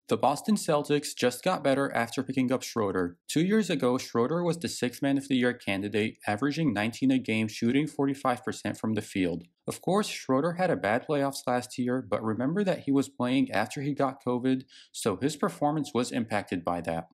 The Boston Celtics just got better after picking up Schroeder. 2 years ago, Schroeder was the 6th Man of the Year candidate, averaging 19 a game, shooting 45% from the field. Of course, Schroeder had a bad playoffs last year, but remember that he was playing after he got COVID, so his performance was impacted by that.